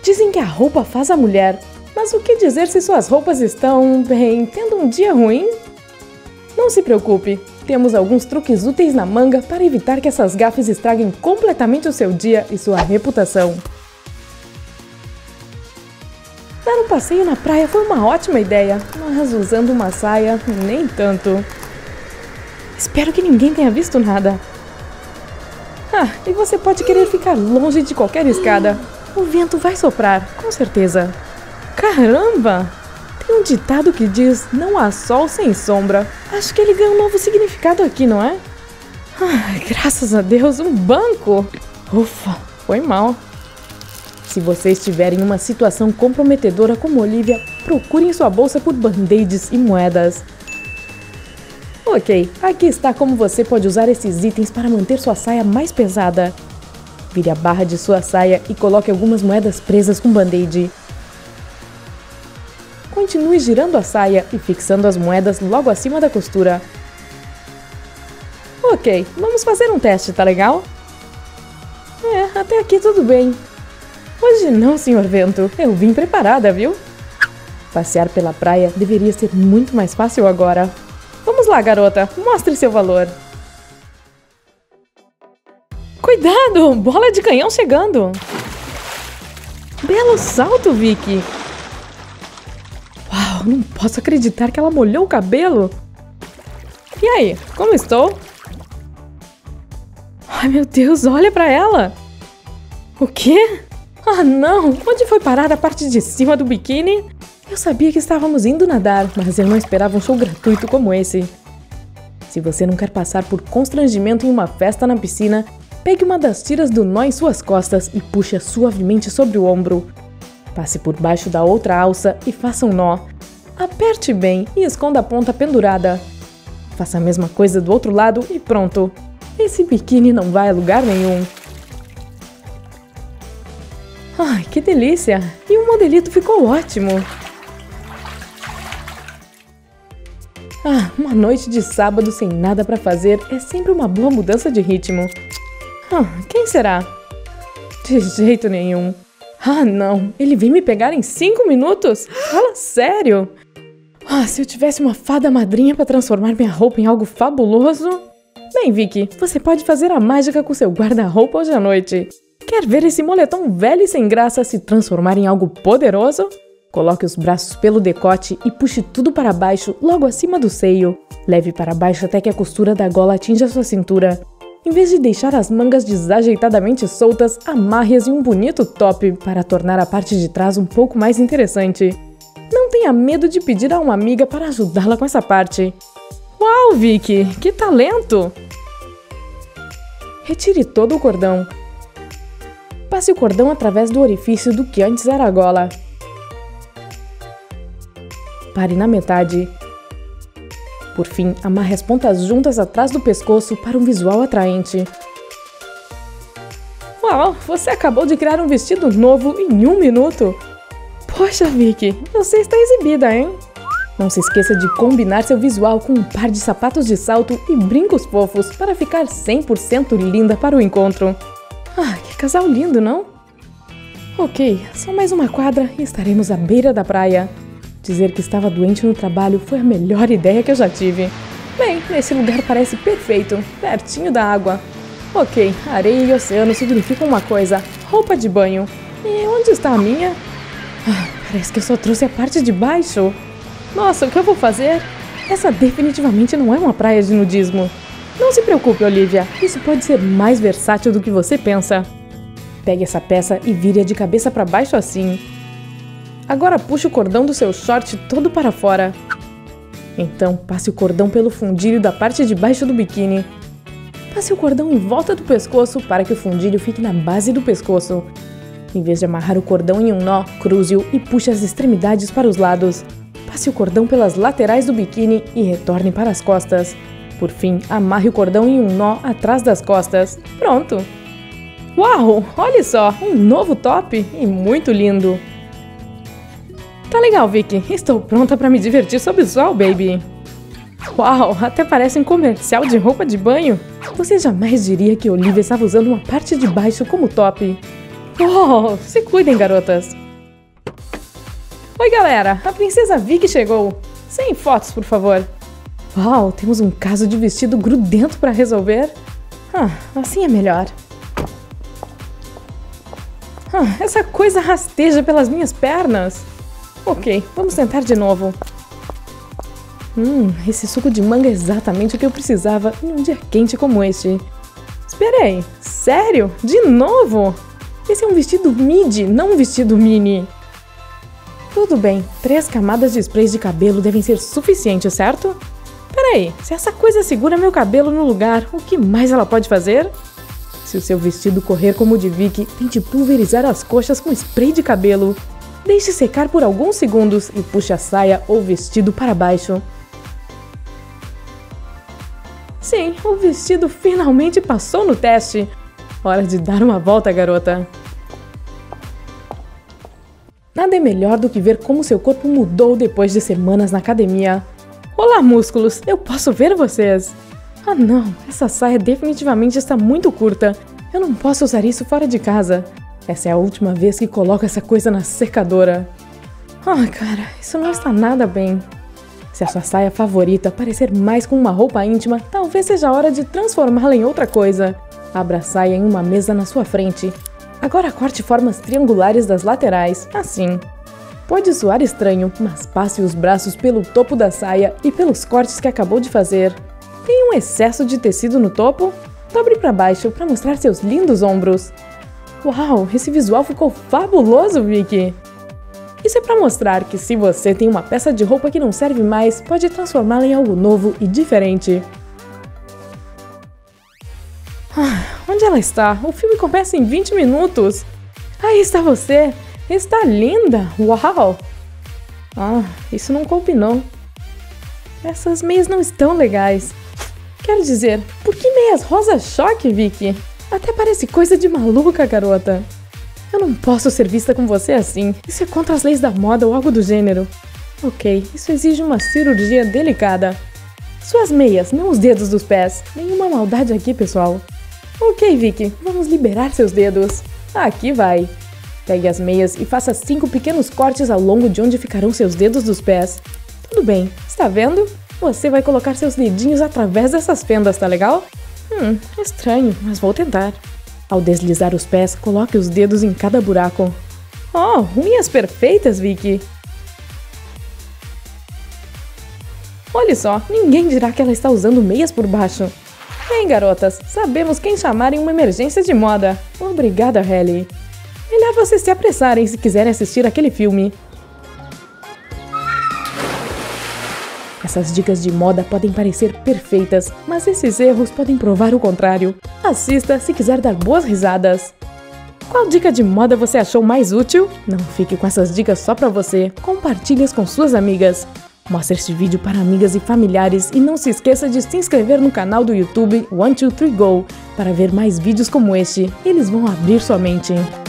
Dizem que a roupa faz a mulher, mas o que dizer se suas roupas estão, bem, tendo um dia ruim? Não se preocupe, temos alguns truques úteis na manga para evitar que essas gafes estraguem completamente o seu dia e sua reputação. Dar um passeio na praia foi uma ótima ideia, mas usando uma saia, nem tanto. Espero que ninguém tenha visto nada. E você pode querer ficar longe de qualquer escada. O vento vai soprar, com certeza. Caramba! Tem um ditado que diz, não há sol sem sombra. Acho que ele ganha um novo significado aqui, não é? Graças a Deus, um banco! Ufa, foi mal. Se você estiver em uma situação comprometedora como Olivia, procure em sua bolsa por band-aids e moedas. Ok, aqui está como você pode usar esses itens para manter sua saia mais pesada. Vire a barra de sua saia e coloque algumas moedas presas com band-aid. Continue girando a saia e fixando as moedas logo acima da costura. Ok, vamos fazer um teste, tá legal? Até aqui tudo bem. Hoje não, Sr. Vento. Eu vim preparada, viu? Passear pela praia deveria ser muito mais fácil agora. Vamos lá, garota. Mostre seu valor. Cuidado! Bola de canhão chegando! Belo salto, Vicky! Uau, não posso acreditar que ela molhou o cabelo! E aí, como estou? Ai, meu Deus, olha pra ela! O quê? Não! Onde foi parar a parte de cima do biquíni? Eu sabia que estávamos indo nadar, mas eu não esperava um show gratuito como esse. Se você não quer passar por constrangimento em uma festa na piscina, pegue uma das tiras do nó em suas costas e puxe suavemente sobre o ombro. Passe por baixo da outra alça e faça um nó. Aperte bem e esconda a ponta pendurada. Faça a mesma coisa do outro lado e pronto. Esse biquíni não vai a lugar nenhum. Ai, que delícia! E o modelito ficou ótimo! Uma noite de sábado sem nada pra fazer é sempre uma boa mudança de ritmo. Quem será? De jeito nenhum. Não! Ele vem me pegar em 5 minutos? Fala sério! Se eu tivesse uma fada madrinha pra transformar minha roupa em algo fabuloso... Bem, Vicky, você pode fazer a mágica com seu guarda-roupa hoje à noite. Quer ver esse moletom velho e sem graça se transformar em algo poderoso? Coloque os braços pelo decote e puxe tudo para baixo, logo acima do seio. Leve para baixo até que a costura da gola atinja sua cintura. Em vez de deixar as mangas desajeitadamente soltas, amarre-as em um bonito top para tornar a parte de trás um pouco mais interessante. Não tenha medo de pedir a uma amiga para ajudá-la com essa parte. Uau, Vicky! Que talento! Retire todo o cordão. Passe o cordão através do orifício do que antes era a gola. Pare na metade. Por fim, amarre as pontas juntas atrás do pescoço para um visual atraente. Uau, você acabou de criar um vestido novo em 1 minuto! Poxa, Vicky, você está exibida, hein? Não se esqueça de combinar seu visual com um par de sapatos de salto e brincos fofos para ficar 100% linda para o encontro. Que casal lindo, não? Ok, só mais uma quadra e estaremos à beira da praia. Dizer que estava doente no trabalho foi a melhor ideia que eu já tive. Bem, esse lugar parece perfeito, pertinho da água. Ok, areia e oceano significam uma coisa, roupa de banho. E onde está a minha? Parece que eu só trouxe a parte de baixo. Nossa, o que eu vou fazer? Essa definitivamente não é uma praia de nudismo. Não se preocupe, Olivia, isso pode ser mais versátil do que você pensa. Pegue essa peça e vire-a de cabeça para baixo assim. Agora puxe o cordão do seu short todo para fora. Então, passe o cordão pelo fundilho da parte de baixo do biquíni. Passe o cordão em volta do pescoço para que o fundilho fique na base do pescoço. Em vez de amarrar o cordão em um nó, cruze-o e puxe as extremidades para os lados. Passe o cordão pelas laterais do biquíni e retorne para as costas. Por fim, amarre o cordão em um nó atrás das costas. Pronto! Uau! Olha só! Um novo top e muito lindo! Tá legal, Vicky. Estou pronta para me divertir sob o sol, baby. Uau! Até parece um comercial de roupa de banho. Você jamais diria que Olivia estava usando uma parte de baixo como top. Oh, se cuidem, garotas. Oi, galera, a princesa Vicky chegou. Sem fotos, por favor. Uau, temos um caso de vestido grudento para resolver. Assim é melhor. Essa coisa rasteja pelas minhas pernas. Ok, vamos tentar de novo. Esse suco de manga é exatamente o que eu precisava em um dia quente como este. Espera aí, sério? De novo? Esse é um vestido midi, não um vestido mini. Tudo bem, 3 camadas de sprays de cabelo devem ser suficientes, certo? Peraí, se essa coisa segura meu cabelo no lugar, o que mais ela pode fazer? Se o seu vestido correr como o de Vicky, tente pulverizar as coxas com spray de cabelo. Deixe secar por alguns segundos e puxe a saia ou vestido para baixo. Sim, o vestido finalmente passou no teste. Hora de dar uma volta, garota. Nada é melhor do que ver como seu corpo mudou depois de semanas na academia. Olá, músculos! Eu posso ver vocês! Ah não, essa saia definitivamente está muito curta. Eu não posso usar isso fora de casa. Essa é a última vez que coloco essa coisa na secadora. Cara, isso não está nada bem. Se a sua saia favorita parecer mais com uma roupa íntima, talvez seja a hora de transformá-la em outra coisa. Abra a saia em uma mesa na sua frente. Agora corte formas triangulares das laterais, assim. Pode soar estranho, mas passe os braços pelo topo da saia e pelos cortes que acabou de fazer. Tem um excesso de tecido no topo? Dobre para baixo para mostrar seus lindos ombros. Uau, esse visual ficou fabuloso, Vicky! Isso é para mostrar que se você tem uma peça de roupa que não serve mais, pode transformá-la em algo novo e diferente. Onde ela está? O filme começa em 20 minutos. Aí está você! Está linda! Uau! Isso não combinou. Essas meias não estão legais. Quero dizer, por que meias rosa choque, Vicky? Até parece coisa de maluca, garota. Eu não posso ser vista com você assim. Isso é contra as leis da moda ou algo do gênero. Ok, isso exige uma cirurgia delicada. Suas meias, não os dedos dos pés. Nenhuma maldade aqui, pessoal. Ok, Vicky, vamos liberar seus dedos. Aqui vai. Pegue as meias e faça 5 pequenos cortes ao longo de onde ficarão seus dedos dos pés. Tudo bem, está vendo? Você vai colocar seus dedinhos através dessas fendas, tá legal? Estranho, mas vou tentar. Ao deslizar os pés, coloque os dedos em cada buraco. Unhas perfeitas, Vicky! Olha só, ninguém dirá que ela está usando meias por baixo. Bem, garotas, sabemos quem chamar em uma emergência de moda. Obrigada, Halle. Melhor vocês se apressarem se quiserem assistir aquele filme. Essas dicas de moda podem parecer perfeitas, mas esses erros podem provar o contrário. Assista se quiser dar boas risadas. Qual dica de moda você achou mais útil? Não fique com essas dicas só pra você, compartilhe-as com suas amigas. Mostre este vídeo para amigas e familiares e não se esqueça de se inscrever no canal do YouTube 123Go para ver mais vídeos como este. Eles vão abrir sua mente.